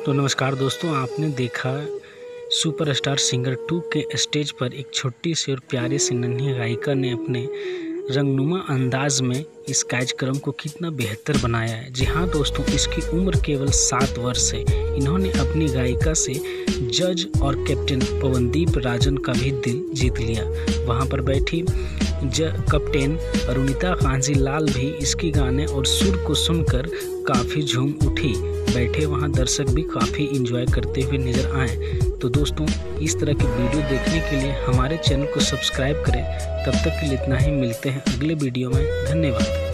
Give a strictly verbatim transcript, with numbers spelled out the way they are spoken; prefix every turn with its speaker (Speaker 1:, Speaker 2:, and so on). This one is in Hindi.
Speaker 1: तो नमस्कार दोस्तों, आपने देखा सुपरस्टार सिंगर टू के स्टेज पर एक छोटी सी और प्यारी सी नन्ही गायिका ने अपने रंगनुमा अंदाज में इस कार्यक्रम को कितना बेहतर बनाया है। जी हाँ दोस्तों, इसकी उम्र केवल सात वर्ष है। इन्होंने अपनी गायिका से जज और कैप्टन पवनदीप राजन का भी दिल जीत लिया। वहाँ पर बैठी ज कैप्टन अरुणिता कांजी लाल भी इसकी गाने और सुर को सुनकर काफ़ी झूम उठी। बैठे वहाँ दर्शक भी काफ़ी एंजॉय करते हुए नज़र आए। तो दोस्तों, इस तरह की वीडियो देखने के लिए हमारे चैनल को सब्सक्राइब करें। तब तक के लिए इतना ही, मिलते हैं अगले वीडियो में। धन्यवाद।